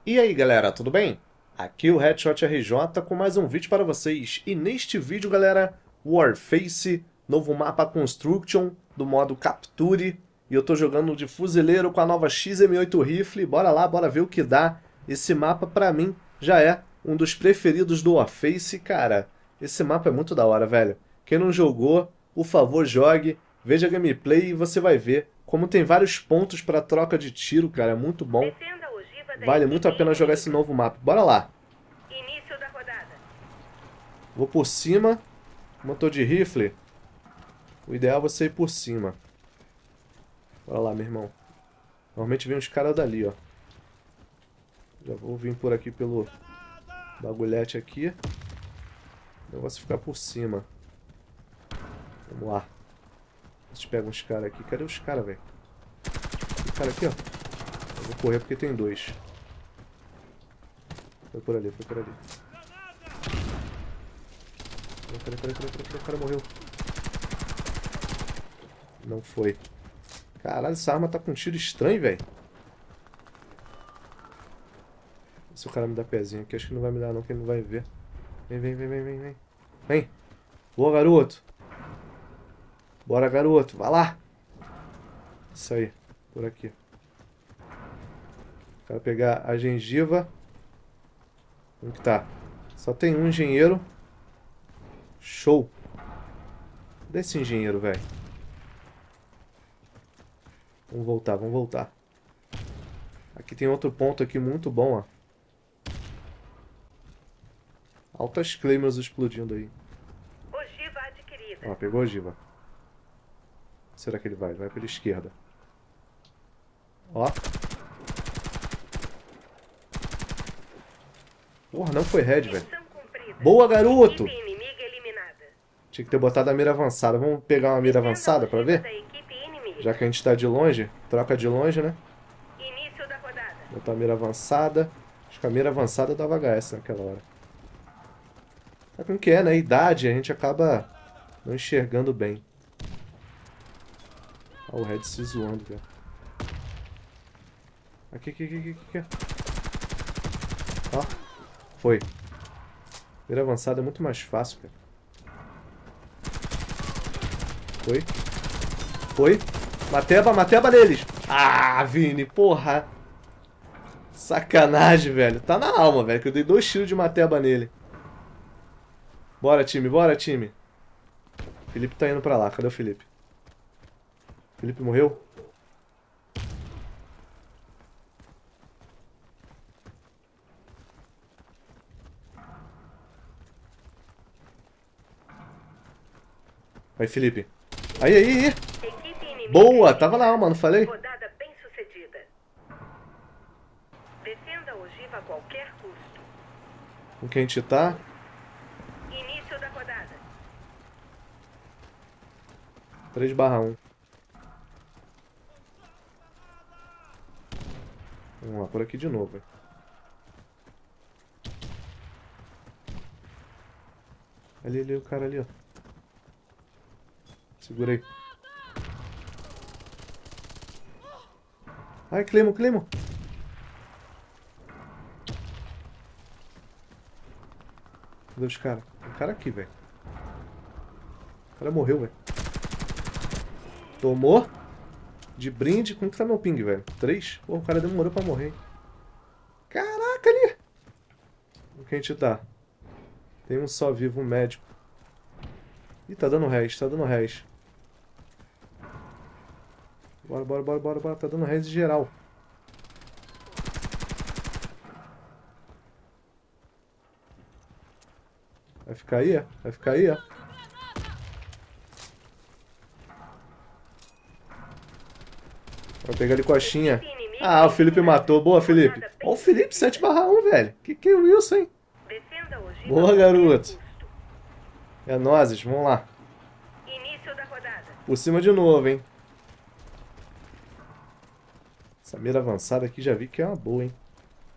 E aí galera, tudo bem? Aqui é o Headshot RJ com mais um vídeo para vocês. E neste vídeo galera, Warface, novo mapa Construction do modo Capture. E eu tô jogando de fuzileiro com a nova XM8 Rifle. Bora lá, bora ver o que dá. Esse mapa pra mim já é um dos preferidos do Warface. Cara, esse mapa é muito da hora, velho. Quem não jogou, por favor jogue, veja a gameplay e você vai ver como tem vários pontos para troca de tiro, cara, é muito bom. Vale muito a pena jogar esse novo mapa. Bora lá. Início da rodada. Vou por cima. Motor de rifle. O ideal é você ir por cima. Bora lá, meu irmão. Normalmente vem uns caras dali, ó. Já vou vir por aqui pelo bagulhete aqui. O negócio é ficar por cima. Vamos lá. A gente pega uns caras aqui. Cadê os caras, velho? Esse cara aqui, ó. Eu vou correr porque tem dois. Foi por ali, foi por ali. Cadê? O cara morreu. Não foi. Caralho, essa arma tá com um tiro estranho, velho. Se o cara me dá pezinho aqui, acho que não vai me dar não, que ele não vai ver. Vem. Vem. Boa, garoto. Bora, garoto. Vai lá. Isso aí. Por aqui. Quero pegar a gengiva. Como que tá? Só tem um engenheiro. Show. Cadê esse engenheiro, velho? Vamos voltar. Aqui tem outro ponto aqui muito bom, ó. Altas claimers explodindo aí. Ogiva adquirida. Ó, pegou a ogiva. Onde será que ele vai? Vai pela esquerda. Ó. Porra, não foi red, velho. Missão cumprida. Boa, garoto! Equipe inimiga eliminada. Tinha que ter botado a mira avançada. Vamos pegar uma mira avançada pra Ogiva ver? da equipe inimiga. Já que a gente tá de longe. Troca de longe, né? Início da rodada. Botar a mira avançada. Acho que a mira avançada dava HS naquela hora. Sabe como que é, né? Idade, a gente acaba não enxergando bem. Ó, o red se zoando, velho. Aqui. Ó. Foi. Mira avançada é muito mais fácil, cara. Foi. Mateba neles. Ah, Vini, porra. Sacanagem, velho. Tá na alma, velho, que eu dei 2 tiros de mateba nele. Bora, time. Felipe tá indo pra lá. Cadê o Felipe? Felipe morreu? Vai, Felipe. Aí. Equipe inimiga Boa, tava na alma, não falei? Rodada bem sucedida. Defenda a ogiva a qualquer custo. Com quem a gente tá? Início da rodada. 3/1. Vamos lá, por aqui de novo. Ali, o cara ali, ó. Segura aí. Ai, Clemo. Cadê os caras? Tem um cara aqui, velho. O cara morreu, velho. Tomou. De brinde. Como que tá meu ping, velho? 3? Pô, o cara demorou pra morrer, hein? Caraca, ali! O que a gente tá? Tem um só vivo, um médico. Ih, tá dando res. Bora. Tá dando res geral. Vai ficar aí, é? Vai pegar ele coxinha. Ah, o Felipe matou. Boa, Felipe. Ó, o Felipe 7/1, velho. Que é isso, hein? Defenda a ogiva Boa, a qualquer garoto. custo. É nozes, vamos lá. Início da rodada. Por cima de novo, hein? Essa mira avançada aqui já vi que é uma boa, hein?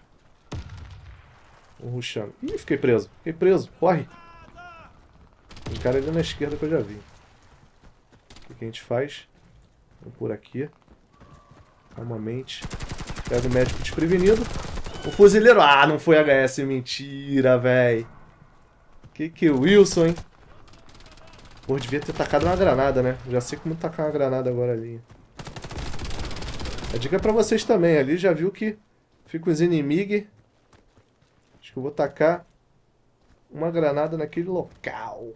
Vamos rushando. Ih, fiquei preso. Corre. Tem cara ali na esquerda que eu já vi. O que a gente faz? Vamos por aqui. Calmamente. Pega o médico desprevenido. O fuzileiro... Ah, não foi HS. Mentira, véi. Que Wilson, hein? Pô, devia ter tacado uma granada, né? Já sei como tacar uma granada agora ali. A dica é pra vocês também. Ali já viu que fica os inimigos. Acho que eu vou tacar uma granada naquele local.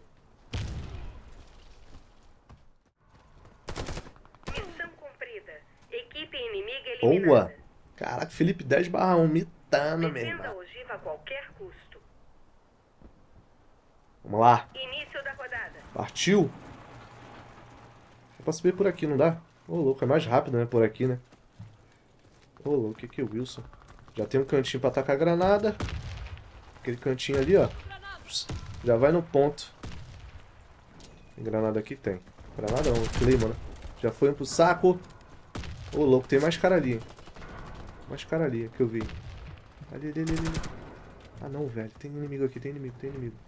Missão cumprida. Equipe inimiga eliminada. Boa! Caraca, Felipe 10/1, mitando, meu Defenda irmão. a ogiva a qualquer custo. Vamos lá. Início da rodada. Partiu. Eu posso subir por aqui, não dá? Ô, louco, é mais rápido, né? Por aqui, né? Ô, louco, que é o Wilson? Já tem um cantinho pra atacar a granada. Aquele cantinho ali, ó. Já vai no ponto. Tem granada aqui? Tem. Granada não, clima, né? Já foi um pro saco. Ô, louco, tem mais cara ali. Mais cara ali, que eu vi. Ali. Ah, não, velho. Tem inimigo aqui, tem inimigo.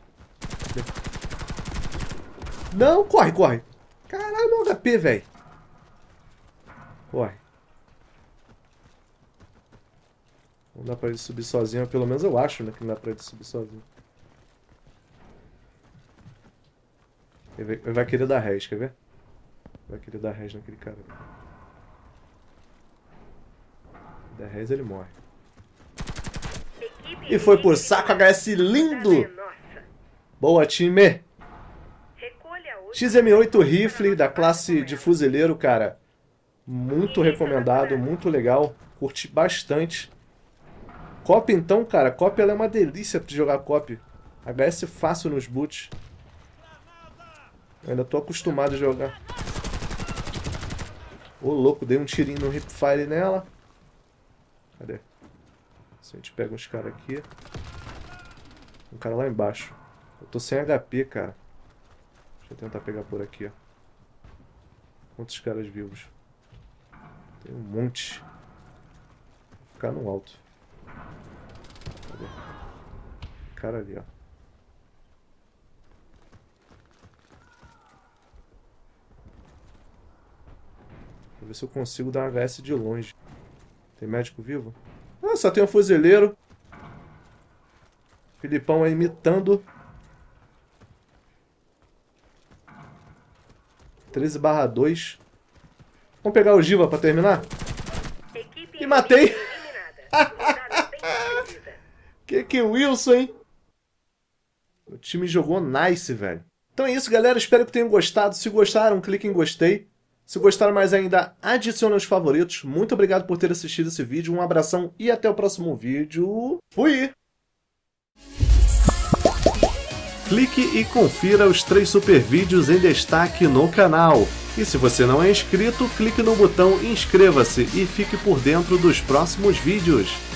Não, corre. Caralho, meu HP, velho. Corre. Não dá pra ele subir sozinho, pelo menos eu acho, né, que não dá pra ele subir sozinho. Ele vai querer dar res, quer ver? Vai querer dar res naquele cara. Der res, ele morre. E foi por saco HS lindo! Boa, time! XM8 rifle da classe de fuzileiro, cara. Muito recomendado, muito legal. Curti bastante. Cop então, cara. Cop ela é uma delícia de jogar Cop. HS fácil nos boots. Eu ainda tô acostumado a jogar. Ô, louco, dei um tirinho no hipfire nela. Cadê? Se a gente pega uns caras aqui. Um cara lá embaixo. Eu tô sem HP, cara. Deixa eu tentar pegar por aqui, ó. Quantos caras vivos? Tem um monte. Vou ficar no alto. Cadê? Cara ali, ó. Vou ver se eu consigo dar um HS de longe. Tem médico vivo? Ah, só tem um fuzileiro. Filipão aí imitando. 13/2. Vamos pegar o ogiva pra terminar? E matei! Que Wilson, hein? O time jogou nice, velho. Então é isso, galera. Espero que tenham gostado. Se gostaram, clique em gostei. Se gostaram mais ainda, adicione aos favoritos. Muito obrigado por ter assistido esse vídeo. Um abração e até o próximo vídeo. Fui! Clique e confira os 3 super vídeos em destaque no canal. E se você não é inscrito, clique no botão inscreva-se e fique por dentro dos próximos vídeos.